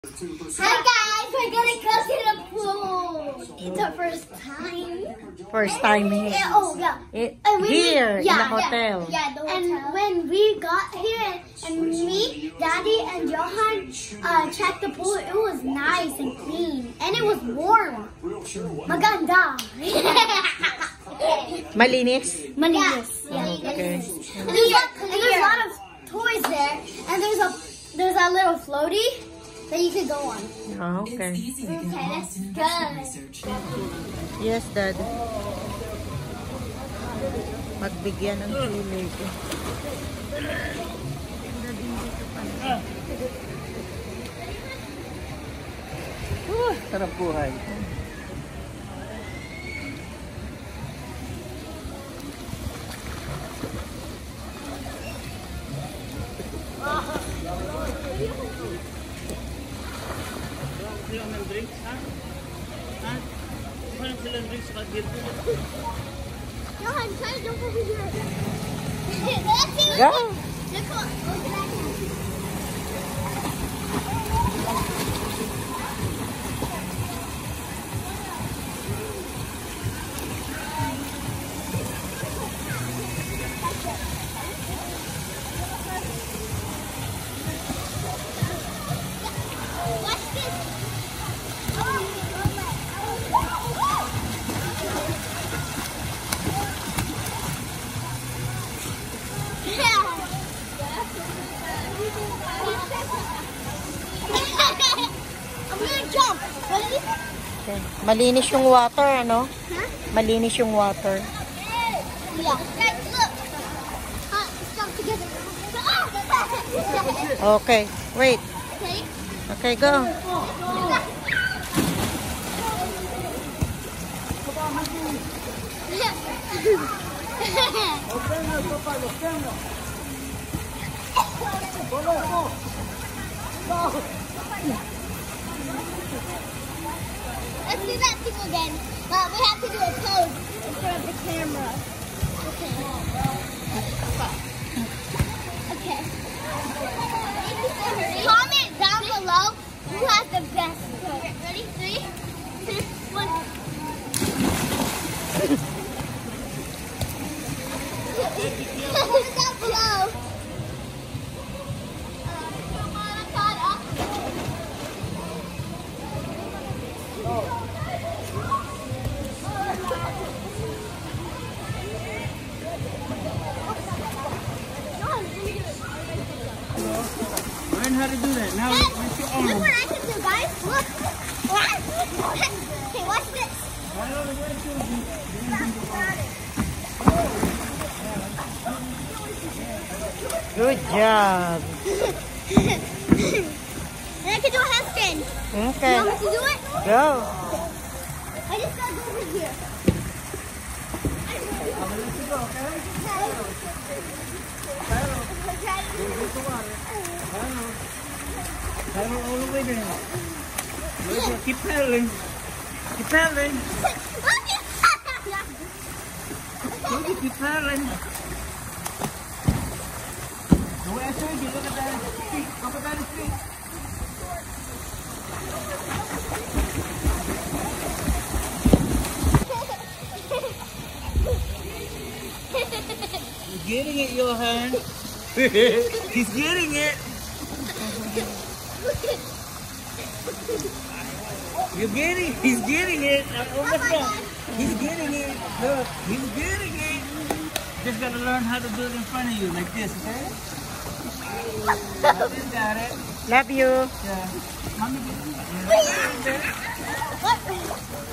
Hi guys, we're gonna go to the pool. It's our first time. First time here. Here in the hotel. Yeah, the hotel. And when we got here, and me, Daddy, and Johan checked the pool, it was nice and clean, and it was warm. Maganda. Malinis? Malinis. Yeah. Okay. And there's a lot of toys there, and there's a little floaty that you could go on. Oh, okay. Okay, that's good. Yes, Dad. Magbigyan ng kilig. Sarap buhay. Sila ng drinks, ha? Ha? Walang silang drinks sa dito. Johan, try to jump over here. Let's see. Go! Look what. Okay. Malinis yung water, ano? Huh? Malinis yung water. Yeah. Guys, look. Let's jump together. Okay, wait. Okay. Okay, go. Let's do that thing again. But we have to do a pose in front of the camera. Okay. Okay. Comment down below who has the best pose. Ready? 3, 2, 1. Comment down below. Learn how to do that. Now, with your arm. Look what I can do, guys. Look. Okay, watch this. Good job. And I can do a handstand. Okay. You want me to do it? Go. I just gotta go over here. Paddle all the way down. Keep paddling. Keep paddling. Keep paddling. The way I showed you, look at that feet. Look at that feet. You're getting it, Johan. He's getting it. He's getting it. Oh my God. He's getting it. Look, he's getting it. Just gotta learn how to do it in front of you, like this, okay? You got it. Love you. Yeah. Mommy, get it.